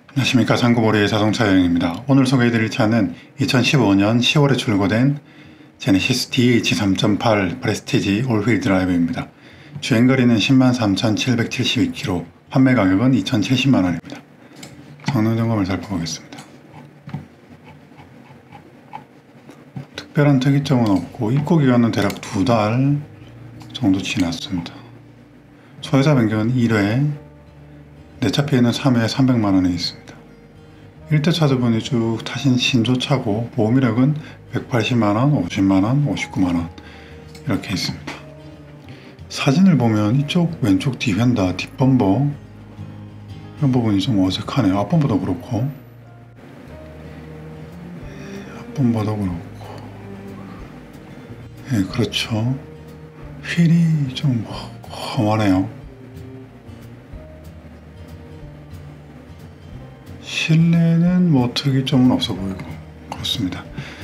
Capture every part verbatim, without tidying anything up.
안녕하십니까. 상구보리의 자동차 여행입니다. 오늘 소개해드릴 차는 이천십오 년 시월에 출고된 제네시스 디에이치 삼 점 팔 프레스티지 올휠 드라이브입니다. 주행거리는 십만 삼천칠백칠십이 킬로미터, 판매 가격은 이천칠십만 원입니다. 성능 점검을 살펴보겠습니다. 특별한 특이점은 없고 입고 기간은 대략 두 달 정도 지났습니다. 소유자 변경은 일 회, 내차 피해는 삼 회 삼백만 원에 있습니다. 일 대 차주분이 쭉 타신 신조차고 보험이력은 백팔십만 원, 오십만 원, 오십구만 원 이렇게 있습니다. 사진을 보면 이쪽 왼쪽 뒤펜다, 뒷범버 이런 부분이 좀 어색하네요. 앞범버도 그렇고 앞범버도 그렇고 예, 그렇죠. 휠이 좀 험하네요. 실내는 뭐 특이점은 없어 보이고 그렇습니다.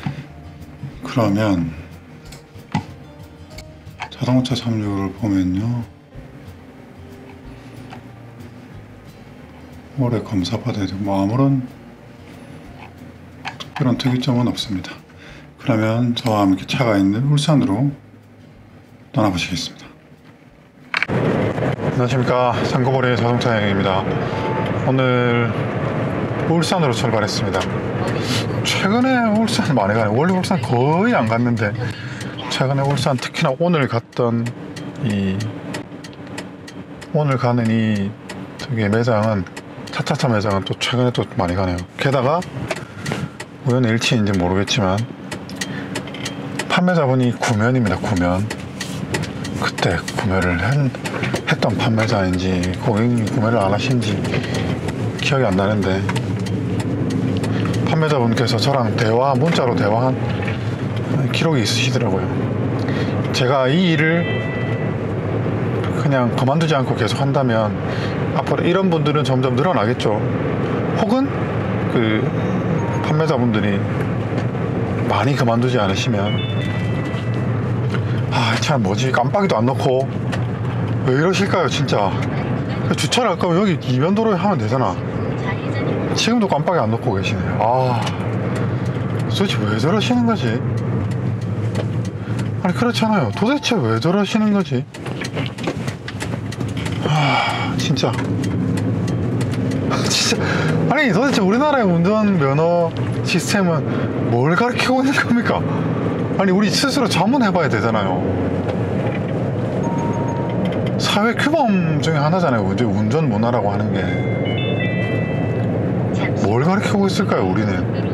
그러면 자동차 삼육을 보면요, 올해 검사받아야 되고 뭐 아무런 특별한 특이점은 없습니다. 그러면 저와 함께 차가 있는 울산으로 떠나보시겠습니다. 안녕하십니까. 상구보리의 자동차 여행입니다. 오늘 울산으로 출발했습니다. 최근에 울산 많이 가네. 원래 울산 거의 안 갔는데 최근에 울산, 특히나 오늘 갔던 이 오늘 가는 이 저기 매장은, 차차차 매장은 또 최근에 또 많이 가네요. 게다가 우연의 일치인지 모르겠지만 판매자분이 구면입니다. 구면. 그때 구매를 한, 했던 판매자인지 고객님이 구매를 안 하신지 기억이 안 나는데 판매자분께서 저랑 대화, 문자로 대화한 기록이 있으시더라고요. 제가 이 일을 그냥 그만두지 않고 계속 한다면 앞으로 이런 분들은 점점 늘어나겠죠. 혹은 그 판매자분들이 많이 그만두지 않으시면, 아, 참 뭐지, 깜빡이도 안 넣고 왜 이러실까요 진짜. 주차를 할 거면 여기 이면도로에 하면 되잖아. 지금도 깜빡이 안 넣고 계시네요. 아, 도대체 왜 저러시는 거지? 아니 그렇잖아요. 도대체 왜 저러시는 거지? 아, 진짜 진짜 아니 도대체 우리나라의 운전면허 시스템은 뭘 가르치고 있는 겁니까? 아니 우리 스스로 자문해봐야 되잖아요. 사회 규범 중에 하나잖아요. 이제 운전 문화라고 하는 게. 뭘 가르치고 있을까요 우리는?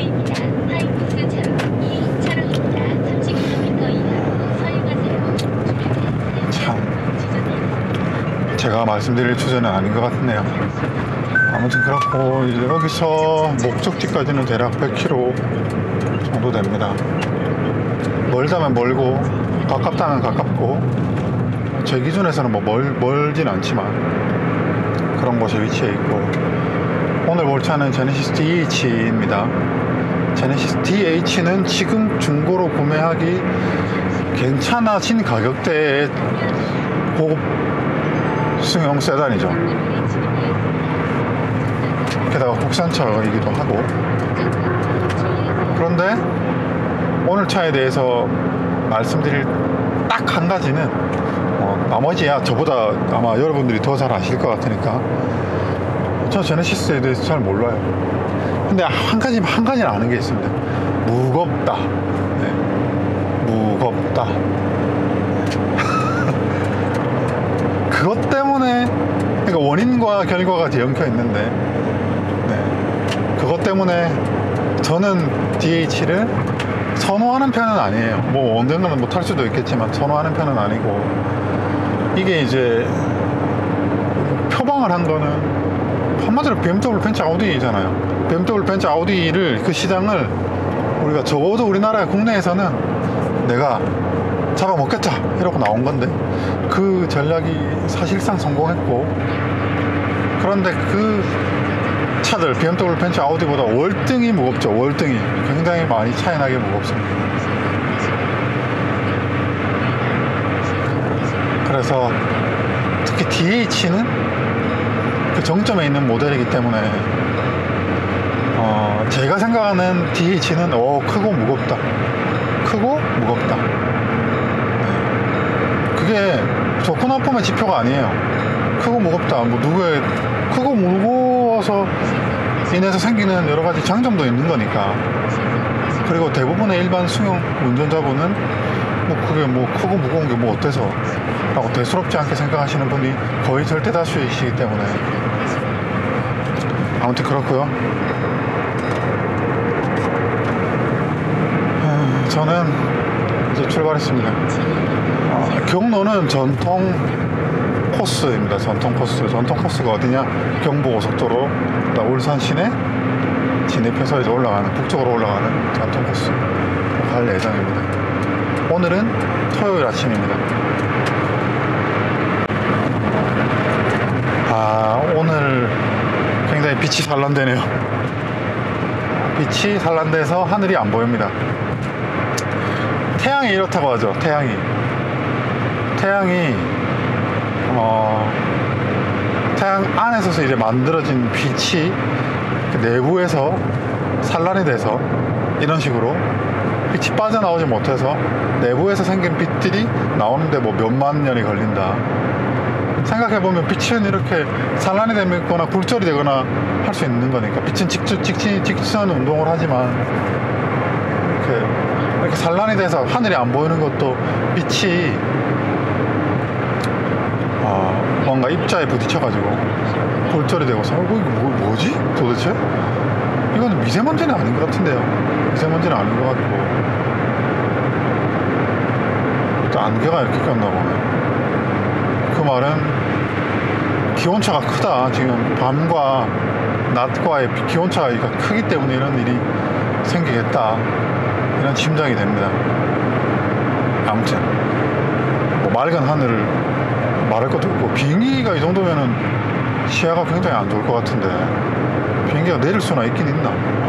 참, 제가 말씀드릴 주제는 아닌 것 같네요. 아무튼 그렇고 이제 여기서 목적지까지는 대략 백 킬로미터 정도 됩니다. 멀다면 멀고 가깝다면 가깝고, 제 기준에서는 뭐 멀, 멀진 않지만 그런 곳에 위치해 있고, 오늘 볼 차는 제네시스 디에이치입니다. 제네시스 디에이치는 지금 중고로 구매하기 괜찮아진 가격대의 고급 승용 세단이죠. 게다가 국산차이기도 하고. 그런데 오늘 차에 대해서 말씀드릴 딱 한 가지는, 어, 나머지야 저보다 아마 여러분들이 더 잘 아실 것 같으니까, 저 제네시스에 대해서 잘 몰라요. 근데 한 가지, 한 가지는 아는 게 있습니다. 무겁다. 네. 무겁다. 그것 때문에, 그러니까 원인과 결과가 뒤엉켜 있는데, 네. 그것 때문에 저는 디에이치를 선호하는 편은 아니에요. 뭐 언젠가는 뭐 탈 수도 있겠지만 선호하는 편은 아니고, 이게 이제 표방을 한 거는 한마디로 비엠더블유 벤츠 아우디잖아요. 비엠더블유 벤츠 아우디를, 그 시장을 우리가 적어도 우리나라 국내에서는 내가 잡아먹겠다 이러고 나온 건데, 그 전략이 사실상 성공했고, 그런데 그 차들 비엠더블유 벤츠 아우디보다 월등히 무겁죠. 월등히 굉장히 많이 차이나게 무겁습니다. 그래서 특히 디에이치는 그 정점에 있는 모델이기 때문에 어, 제가 생각하는 디에이치는 어, 크고 무겁다. 크고 무겁다. 네. 그게 좋고 나쁨의 지표가 아니에요. 크고 무겁다. 뭐 누구의 크고 무거워서 인해서 생기는 여러 가지 장점도 있는 거니까. 그리고 대부분의 일반 승용 운전자분은 뭐 그게 뭐 크고 무거운 게 뭐 어때서 라고 대수롭지 않게 생각하시는 분이 거의 절대 다수이시기 때문에 아무튼 그렇고요. 저는 이제 출발했습니다. 어, 경로는 전통 코스입니다. 전통 코스. 전통 코스가 어디냐? 경부고속도로 울산 시내 진입해서 이제 올라가는, 북쪽으로 올라가는 전통 코스 갈 예정입니다. 오늘은 토요일 아침입니다. 아, 오늘 굉장히 빛이 산란되네요. 빛이 산란돼서 하늘이 안 보입니다. 태양이 이렇다고 하죠. 태양이 태양이 어, 태양 안에서 이제 만들어진 빛이 내부에서 산란이 돼서 이런 식으로 빛이 빠져나오지 못해서 내부에서 생긴 빛들이 나오는데 뭐 몇만 년이 걸린다. 생각해보면 빛은 이렇게 산란이 되거나 굴절이 되거나 할 수 있는 거니까. 빛은 직전, 직진, 직선 운동을 하지만 이렇게, 이렇게 산란이 돼서 하늘이 안 보이는 것도 빛이 어, 뭔가 입자에 부딪혀가지고 굴절이 되고서 어, 이거 뭐, 뭐지? 도대체? 이건 미세먼지는 아닌 것 같은데요. 미세먼지는 아닌 것 같고 또 안개가 이렇게 꼈나 보네. 그 말은 기온차가 크다. 지금 밤과 낮과의 기온차가 크기 때문에 이런 일이 생기겠다, 이런 짐작이 됩니다. 아무튼 뭐 맑은 하늘을 말할 것도 없고, 비행기가 이 정도면은 시야가 굉장히 안 좋을 것 같은데 비행기가 내릴 수나 있긴 있나?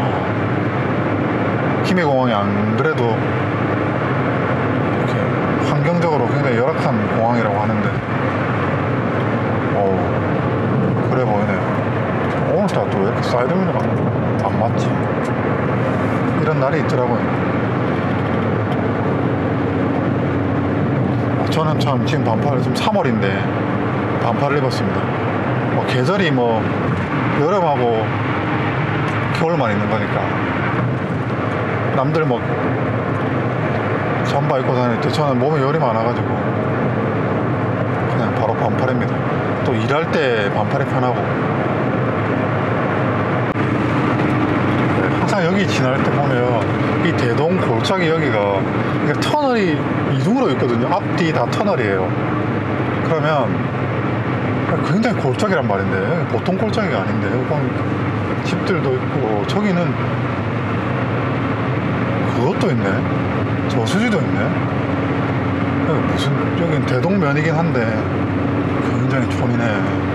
김해공항이 안 그래도 이렇게 환경적으로 굉장히 열악한 공항이라고 하는데 어 그래 보이네요. 오늘따라 또 왜 이렇게 사이드미러가 안 맞지? 이런 날이 있더라고요. 저는 참 지금 반팔, 지금 삼월인데 반팔을 입었습니다. 뭐 계절이 뭐 여름하고 겨울만 있는 거니까 남들 뭐 잠바 입고 다닐 때 저는 몸에 열이 많아가지고 그냥 바로 반팔입니다. 또 일할 때 반팔이 편하고, 항상 여기 지날 때 보면 이 대동 골짜기 여기가 터널이 이중으로 있거든요. 앞뒤 다 터널이에요. 그러면 굉장히 골짜기란 말인데 보통 골짜기가 아닌데, 여기 보면 집들도 있고 저기는 그것도 있네. 저수지도 있네. 여기 무슨, 여긴 대동면이긴 한데 굉장히 촌이네.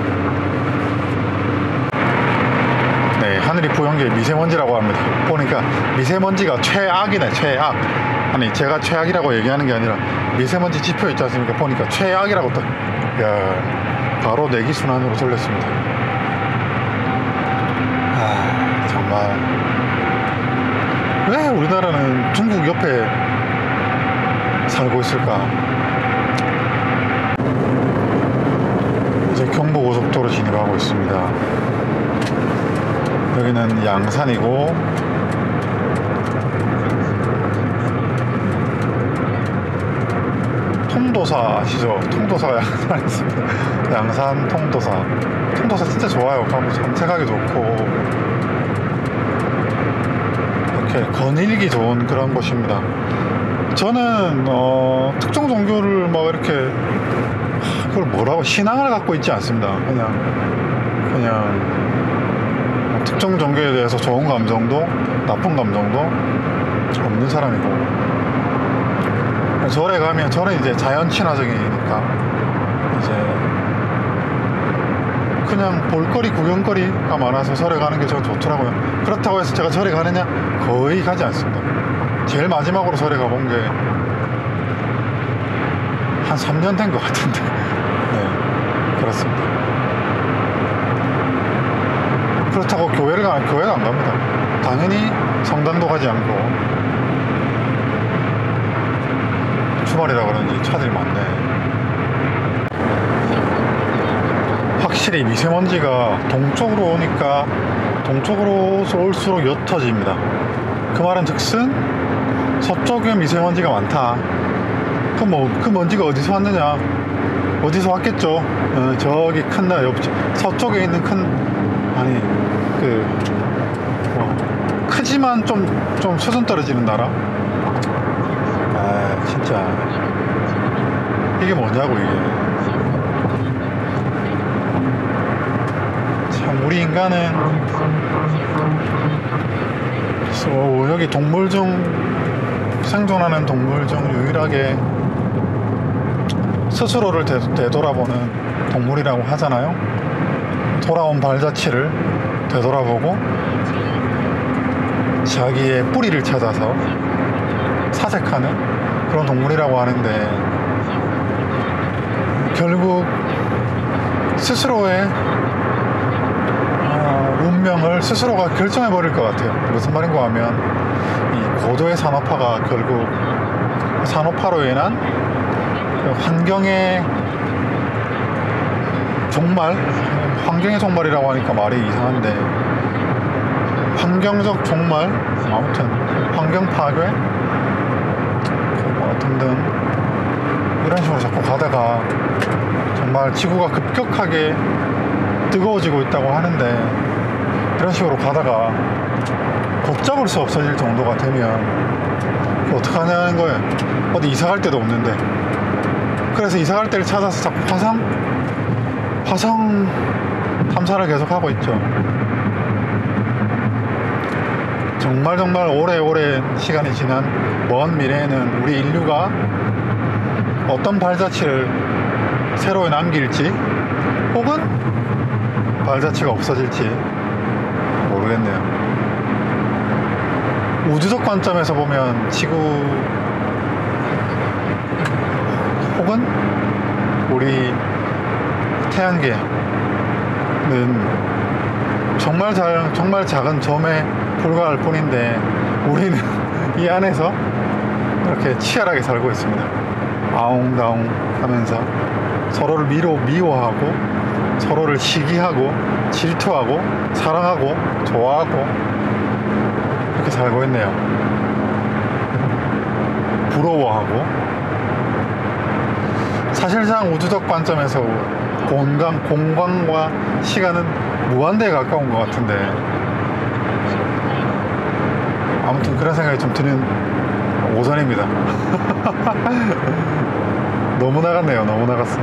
네, 하늘이 뿌연 게 미세먼지라고 합니다. 보니까 미세먼지가 최악이네. 최악. 아니, 제가 최악이라고 얘기하는 게 아니라 미세먼지 지표 있지 않습니까? 보니까 최악이라고 딱, 야, 바로 내기순환으로 돌렸습니다. 아, 정말 왜 우리나라는 중국 옆에 살고 있을까? 이제 경부고속도로 진입하고 있습니다. 여기는 양산이고 통도사 아시죠? 통도사가 양산에 있습니다. 양산 통도사. 통도사 진짜 좋아요. 가고 산책하기 좋고 이렇게 거닐기 좋은 그런 곳입니다. 저는 어, 특정 종교를 막 이렇게 그걸 뭐라고 신앙을 갖고 있지 않습니다. 그냥 그냥 특정 종교에 대해서 좋은 감정도 나쁜 감정도 없는 사람이고, 절에 가면, 절은 이제 자연 친화적이니까 이제 그냥 볼거리 구경거리가 많아서 절에 가는 게 저는 좋더라고요. 그렇다고 해서 제가 절에 가느냐? 거의 가지 않습니다. 제일 마지막으로 절에 가본 게 한 삼 년 된 것 같은데 네, 그렇습니다. 그렇다고 교회를 가, 교회가 안 갑니다. 당연히 성당도 가지 않고. 주말이라 그런지 차들이 많네. 확실히 미세먼지가 동쪽으로 오니까 동쪽으로 올수록 옅어집니다. 그 말은 즉슨 서쪽에 미세먼지가 많다. 그 뭐, 그 먼지가 어디서 왔느냐? 어디서 왔겠죠? 어, 저기 큰 나라, 서쪽에 있는 큰, 아니, 그, 뭐, 크지만 좀, 좀 수준 떨어지는 나라? 아, 진짜. 이게 뭐냐고, 이게. 참, 우리 인간은, 어, 여기 동물 중, 생존하는 동물 중 유일하게 스스로를 되, 되돌아보는 동물이라고 하잖아요. 돌아온 발자취를 되돌아보고 자기의 뿌리를 찾아서 사색하는 그런 동물이라고 하는데, 결국 스스로의 어, 운명을 스스로가 결정해 버릴 것 같아요. 무슨 말인가 하면 이 고도의 산업화가 결국 산업화로 인한 환경의 종말, 환경의 종말이라고 하니까 말이 이상한데, 환경적 종말, 아무튼 환경 파괴 뭐 등등 이런 식으로 자꾸 가다가 정말 지구가 급격하게 뜨거워지고 있다고 하는데, 이런 식으로 가다가 걷잡을 수 없어질 정도가 되면 어떡하냐는 거예요. 어디 이사 갈 데도 없는데. 그래서 이사 갈 데를 찾아서 자꾸 화성 화성 탐사를 계속하고 있죠. 정말 정말 오래오래 시간이 지난 먼 미래에는 우리 인류가 어떤 발자취를 새로 남길지, 혹은 발자취가 없어질지 모르겠네요. 우주적 관점에서 보면 지구 혹은 우리 태양계는 정말 잘, 정말 작은 점에 불과할 뿐인데, 우리는 이 안에서 이렇게 치열하게 살고 있습니다. 아웅다웅 하면서 서로를 미로, 미워하고 서로를 시기하고 질투하고 사랑하고 좋아하고 이렇게 살고 있네요. 부러워하고. 사실상 우주적 관점에서 공간, 공간과 시간은 무한대에 가까운 것 같은데, 아무튼 그런 생각이 좀 드는 오전입니다. 너무 나갔네요. 너무 나갔어.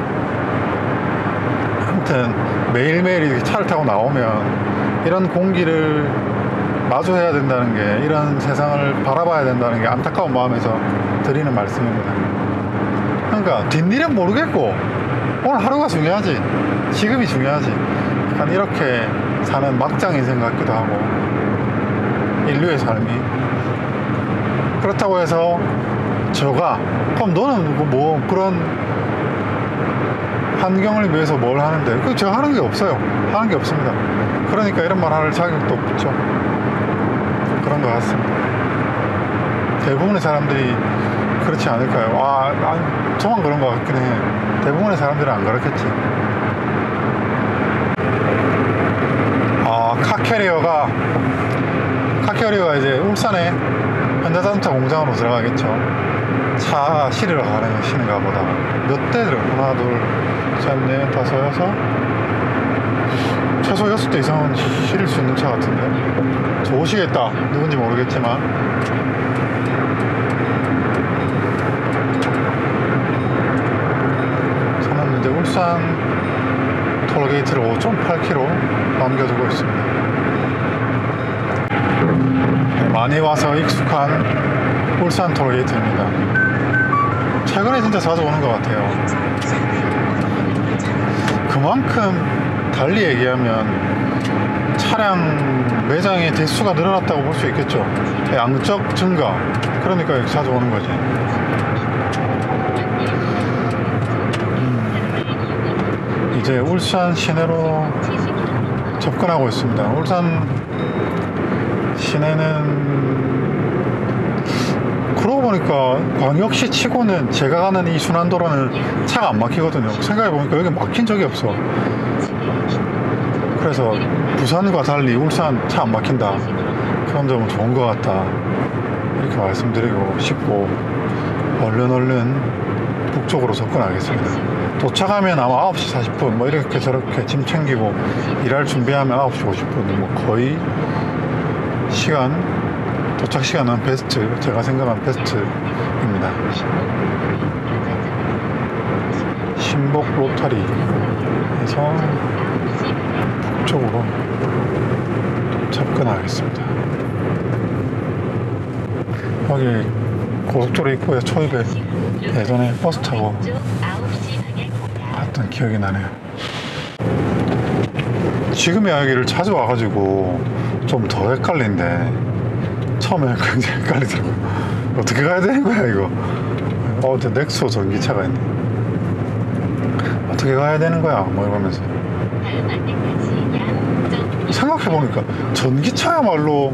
아무튼 매일매일 이렇게 차를 타고 나오면 이런 공기를 마주해야 된다는 게, 이런 세상을 바라봐야 된다는 게 안타까운 마음에서 드리는 말씀입니다. 그러니까 뒷일은 모르겠고 오늘 하루가 중요하지, 지금이 중요하지. 약간 이렇게 사는 막장 인생 같기도 하고, 인류의 삶이. 그렇다고 해서 저가, 그럼 너는 뭐 그런 환경을 위해서 뭘 하는데? 그 제가 하는 게 없어요. 하는 게 없습니다. 그러니까 이런 말 할 자격도 없죠. 그런 것 같습니다. 대부분의 사람들이 그렇지 않을까요? 아, 아 저만 그런 것 같긴 해. 대부분의 사람들은 안 그렇겠지. 아, 카캐리어가 카캐리어가 이제 울산에 현대자동차 공장으로 들어가겠죠. 차 실으러 가는 시는가 보다. 몇 대 들어? 하나, 둘, 셋, 넷, 다섯, 여섯, 최소 여섯 대 이상은 실을 수 있는 차 같은데. 좋으시겠다. 누군지 모르겠지만. 저는 이제 울산 톨게이트를 오 점 팔 킬로미터 남겨두고 있습니다. 많이 와서 익숙한 울산 톨게이트입니다. 최근에 진짜 자주 오는 것 같아요. 그만큼 달리 얘기하면 차량 매장의 대수가 늘어났다고 볼 수 있겠죠. 양적 증가. 그러니까 이렇게 자주 오는 거지. 음, 이제 울산 시내로 접근하고 있습니다. 울산 시내는 그러고 보니까 광역시 치고는 제가 가는 이 순환도로는 차가 안 막히거든요. 생각해보니까 여기 막힌 적이 없어. 그래서 부산과 달리 울산 차 안 막힌다, 그런 점은 좋은 것 같다, 이렇게 말씀드리고 싶고, 얼른 얼른 북쪽으로 접근하겠습니다. 도착하면 아마 아홉 시 사십 분 뭐 이렇게 저렇게 짐 챙기고 일할 준비하면 아홉 시 오십 분, 뭐 거의 시간, 도착 시간은 베스트, 제가 생각한 베스트입니다. 신복 로터리에서 북쪽으로 접근하겠습니다. 여기 고속도로 입구에 초입에 예전에 버스 타고 갔던 기억이 나네요. 지금이야 여기를 자주 와가지고 좀 더 헷갈린데 처음에 굉장히 헷갈리더라고요. 어떻게 가야 되는 거야 이거. 어, 저 넥소 전기차가 있네. 어떻게 가야 되는 거야 뭐 이러면서 생각해보니까 전기차야말로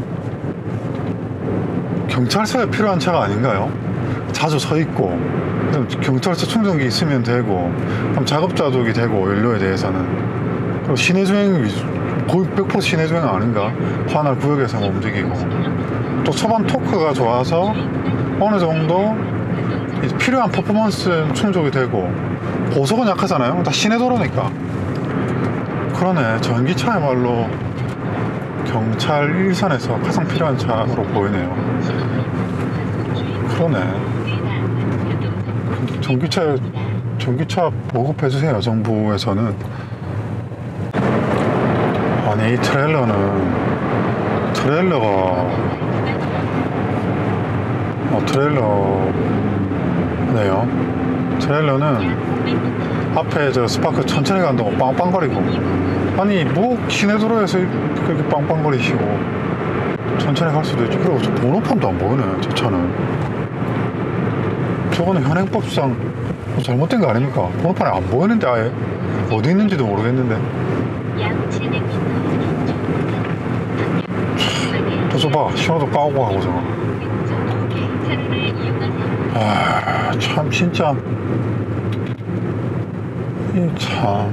경찰서에 필요한 차가 아닌가요? 자주 서 있고 경찰서 충전기 있으면 되고, 그럼 작업자족이 되고, 연료에 대해서는. 그리고 시내주행 거의 백 퍼센트 시내주행 아닌가? 관할 구역에서만 움직이고, 또 초반 토크가 좋아서 어느 정도 필요한 퍼포먼스 충족이 되고, 고속은 약하잖아요. 다 시내도로니까. 그러네. 전기차야말로 경찰 일선에서 가장 필요한 차로 보이네요. 그러네. 전기차, 전기차 보급해주세요, 정부에서는. 아니, 이 트레일러는, 트레일러가, 어, 트레일러네요. 트레일러는 앞에 저 스파크 천천히 간다고 빵빵거리고, 아니, 뭐, 시내도로에서 그렇게 빵빵거리시고, 천천히 갈 수도 있지. 그리고 저 번호판도 안 보이네, 저 차는. 저거는 현행법상 뭐 잘못된 거 아닙니까? 번호판에 안 보이는데 아예 어디 있는지도 모르겠는데. 저 봐, 신호도 까고 하고 저거. 아, 참 진짜 이 참.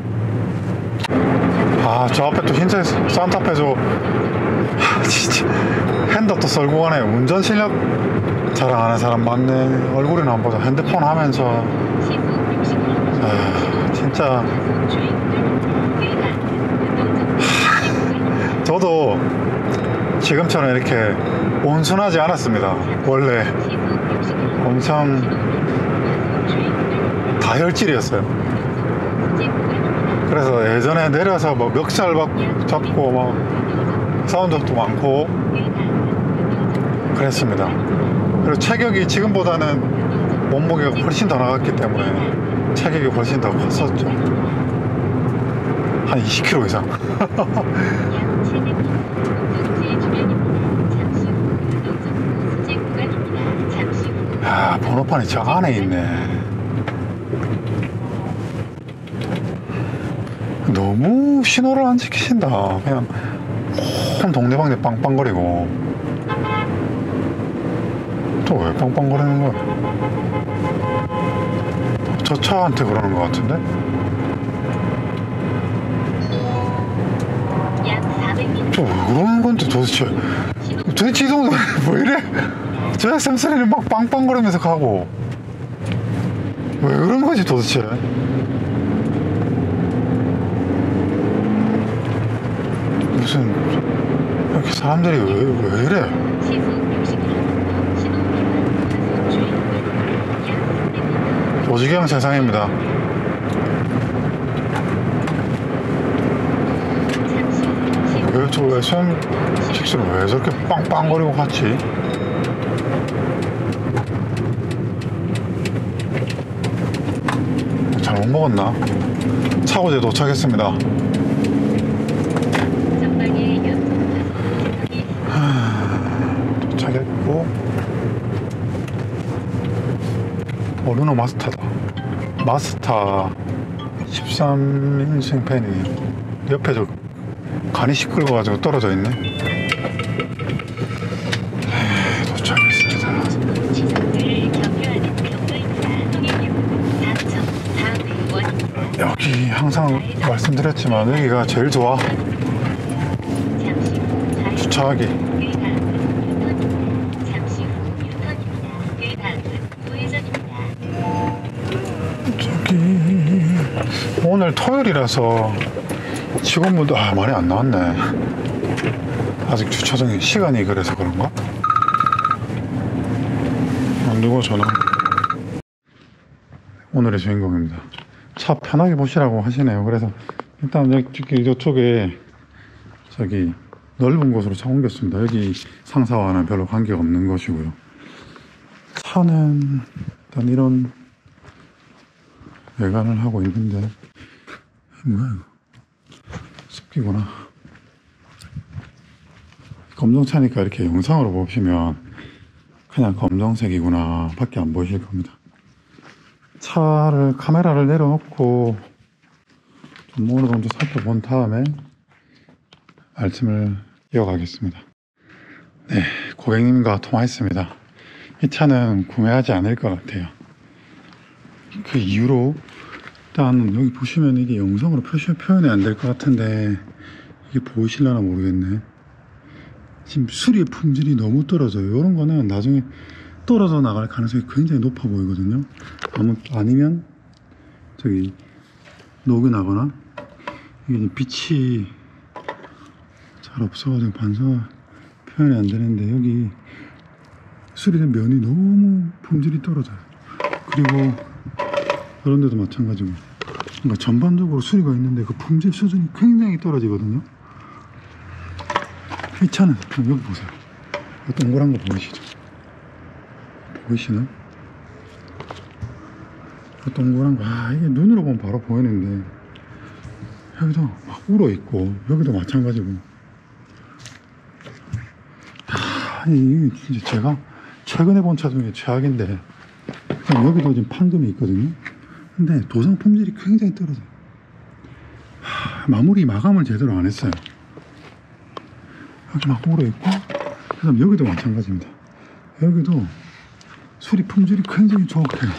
아, 저 앞에 또 흰색 산타페 저 아, 진짜 핸드 또 썰고 가네. 운전 실력 자랑하는 사람 많네. 얼굴이나 한번 보자. 핸드폰 하면서. 아, 진짜. 저도 지금처럼 이렇게 온순하지 않았습니다. 원래 엄청 다혈질이었어요. 그래서 예전에 내려서 뭐 멱살 잡고 막 싸운 적도 많고 그랬습니다. 그리고 체격이 지금보다는 몸무게가 훨씬 더 나갔기 때문에 체격이 훨씬 더 컸었죠. 한 이십 킬로그램 이상. 야, 번호판이 저 안에 있네. 너무 신호를 안 지키신다. 그냥 온 동네방네 빵빵거리고. 또 왜 빵빵거리는 거야? 저 차한테 그러는 것 같은데? 저 왜 그러는 건데 도대체? 도대체 이 정도 왜 이래? 저 에스엠쓰리는 막 빵빵거리면서 가고 왜 그런 거지 도대체? 무슨 이렇게 사람들이 왜, 왜 이래? 오지경 세상입니다. 왜 저 에스엠식스는 왜 저렇게 빵빵거리고 갔지? 잘못 먹었나? 차고지에 도착했습니다. 도착했고 어, 르노 마스터다. 마스터 십삼 인승 팬이네요. 옆에 저 간이 시끌어가지고 떨어져 있네. 네, 도착했습니다. 여기 항상 말씀드렸지만 여기가 제일 좋아. 주차하기. 저기 오늘 토요일이라서 직원분도 아 많이 안 나왔네. 아직 주차장에 시간이 그래서 그런가? 안 누구 전화. 오늘의 주인공입니다. 차 편하게 보시라고 하시네요. 그래서 일단 여기 이쪽에 저기 넓은 곳으로 차 옮겼습니다. 여기 상사와는 별로 관계가 없는 것이고요. 차는 일단 이런 외관을 하고 있는데 뭐야 이거? 습기구나. 검정차니까 이렇게 영상으로 보시면 그냥 검정색이구나 밖에 안 보이실 겁니다. 차를 카메라를 내려놓고 좀 어느 정도 살펴본 다음에 말씀을 이어가겠습니다. 네, 고객님과 통화했습니다. 이 차는 구매하지 않을 것 같아요. 그 이유로 일단 여기 보시면 이게 영상으로 표시, 표현이 안 될 것 같은데 이게 보이실려나 모르겠네. 지금 수리의 품질이 너무 떨어져요. 이런 거는 나중에 떨어져 나갈 가능성이 굉장히 높아 보이거든요. 아무, 아니면 저기 녹이 나거나 이게 빛이 잘 없어가지고 반사가 표현이 안 되는데 여기 수리된 면이 너무 품질이 떨어져요. 그리고 그런 데도 마찬가지고 그러니까 전반적으로 수리가 있는데 그 품질 수준이 굉장히 떨어지거든요. 이 차는 여기 보세요. 이 동그란 거 보이시죠? 보이시나? 이 동그란 거, 아 이게 눈으로 보면 바로 보이는데 여기도 막 울어 있고 여기도 마찬가지고. 아, 이게 진짜 제가 최근에 본 차 중에 최악인데 여기도 지금 판금이 있거든요. 근데 도장 품질이 굉장히 떨어져요. 하, 마무리 마감을 제대로 안 했어요. 여기 막 울어 있고, 그 다음 여기도 마찬가지입니다. 여기도 수리 품질이 굉장히 좋게요.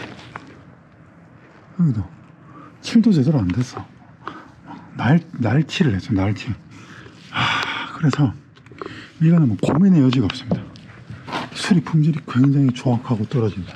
여기도 칠도 제대로 안 됐어. 날, 날칠을 했어, 날칠. 하, 그래서 이거는 뭐 고민의 여지가 없습니다. 수리 품질이 굉장히 조악하고 떨어진다.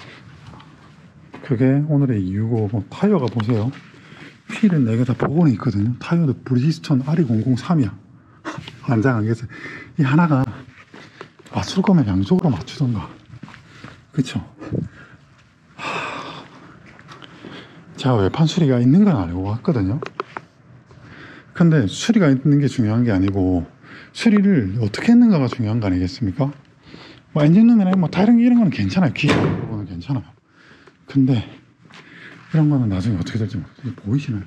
그게 오늘의 이유고, 뭐 타이어가 보세요. 휠은 네 개 다 복원이 있거든요. 타이어도 브리지스톤 알이 공공삼이야. 안장하겠어. 이 하나가 맞출 거면 양쪽으로 맞추던가. 그쵸? 하... 제가 외판 수리가 있는 건 알고 왔거든요. 근데 수리가 있는 게 중요한 게 아니고 수리를 어떻게 했는가가 중요한 거 아니겠습니까? 뭐 엔진룸이나 뭐 다른 이런 거는 괜찮아요. 기계적인 부분은 괜찮아요. 근데 이런 거는 나중에 어떻게 될지 모르겠어요. 보이시나요?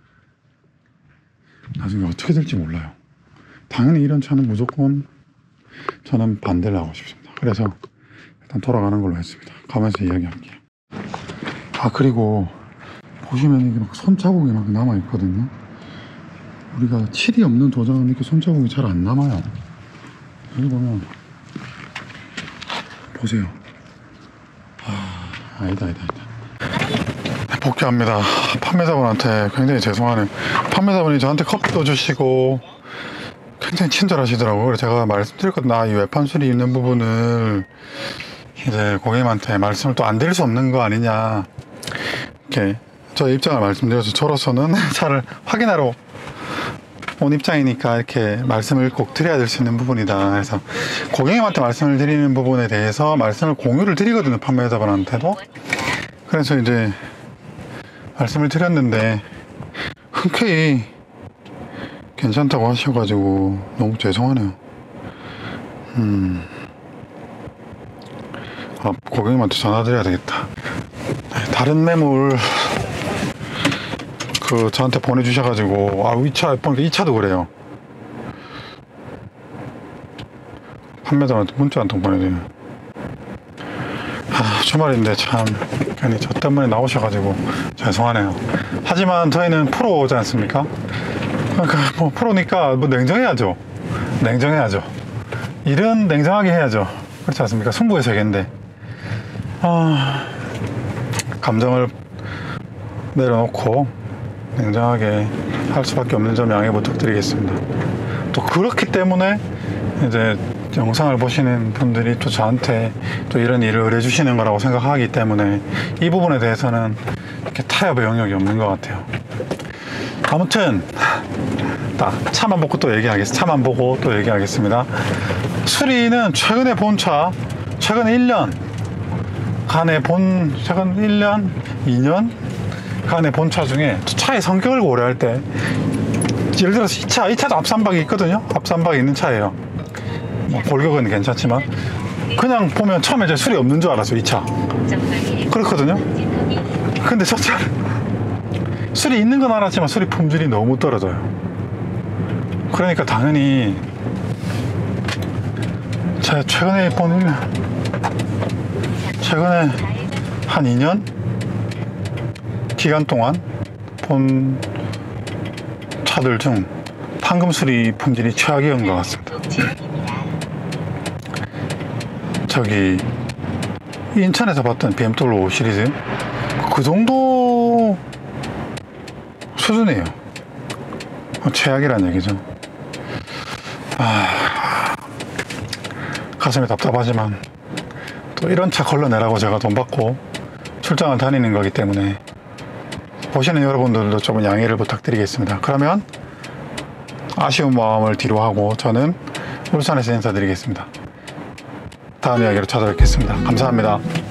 나중에 어떻게 될지 몰라요. 당연히 이런 차는 무조건 저는 반대를 하고 싶습니다. 그래서 일단 돌아가는 걸로 했습니다. 가면서 이야기할게요. 아 그리고 보시면 이게 막 손자국이 막 남아있거든요. 우리가 칠이 없는 도장은 이렇게 손자국이 잘 안 남아요. 여기 보면 보세요. 아, 아니다 아니다 아니다. 복귀합니다. 판매자분한테 굉장히 죄송하네요. 판매자분이 저한테 커피도 주시고 굉장히 친절하시더라고요. 그래서 제가 말씀드렸거든요. 아, 이 외판 수리 있는 부분을 이제 고객님한테 말씀을 또 안 드릴 수 없는 거 아니냐, 이렇게 저의 입장을 말씀드려서 저로서는 차를 확인하러 온 입장이니까 이렇게 말씀을 꼭 드려야 될 수 있는 부분이다. 그래서 고객님한테 말씀을 드리는 부분에 대해서 말씀을 공유를 드리거든요, 판매자분한테도. 그래서 이제 말씀을 드렸는데 흔쾌히 괜찮다고 하셔가지고 너무 죄송하네요. 음, 아, 고객님한테 전화드려야 되겠다. 다른 매물 그 저한테 보내주셔가지고, 아, 이 차 보니까 이 차도 그래요. 판매자한테 문자 한 통 보내드려요. 아, 주말인데 참 괜히 저 때문에 나오셔가지고 죄송하네요. 하지만 저희는 프로지 않습니까? 그러니까 뭐 프로니까 뭐 냉정해야죠. 냉정해야죠. 일은 냉정하게 해야죠. 그렇지 않습니까? 승부의 세계인데. 아, 감정을 내려놓고 냉정하게 할 수밖에 없는 점 양해 부탁드리겠습니다. 또 그렇기 때문에 이제 영상을 보시는 분들이 또 저한테 또 이런 일을 의뢰해 주시는 거라고 생각하기 때문에 이 부분에 대해서는 이렇게 타협의 영역이 없는 것 같아요. 아무튼 딱 차만 보고 또 얘기하겠습니다. 차만 보고 또 얘기하겠습니다. 수리는 최근에 본 차, 최근 일 년 간에 본, 최근 일 년, 이 년 간에 본 차 중에 차의 성격을 고려할 때, 예를 들어서 이 차, 이 차도 앞선박이 있거든요. 앞선박이 있는 차예요. 뭐 골격은 괜찮지만 그냥 보면 처음에 이제 술이 없는 줄 알았어요. 이 차 그렇거든요. 근데 저 차 술이 있는 건 알았지만 술이 품질이 너무 떨어져요. 그러니까 당연히 제가 최근에 본 최근에 한 이 년 기간 동안 본 차들 중 판금 수리 품질이 최악이었던 것 같습니다. 저기 인천에서 봤던 비엠더블유 오 시리즈 그 정도 수준이에요. 최악이란 얘기죠. 아, 가슴이 답답하지만 또 이런 차 걸러내라고 제가 돈 받고 출장을 다니는 거기 때문에 보시는 여러분들도 조금 양해를 부탁드리겠습니다. 그러면 아쉬운 마음을 뒤로 하고 저는 울산에서 인사드리겠습니다. 다음 이야기로 찾아뵙겠습니다. 감사합니다.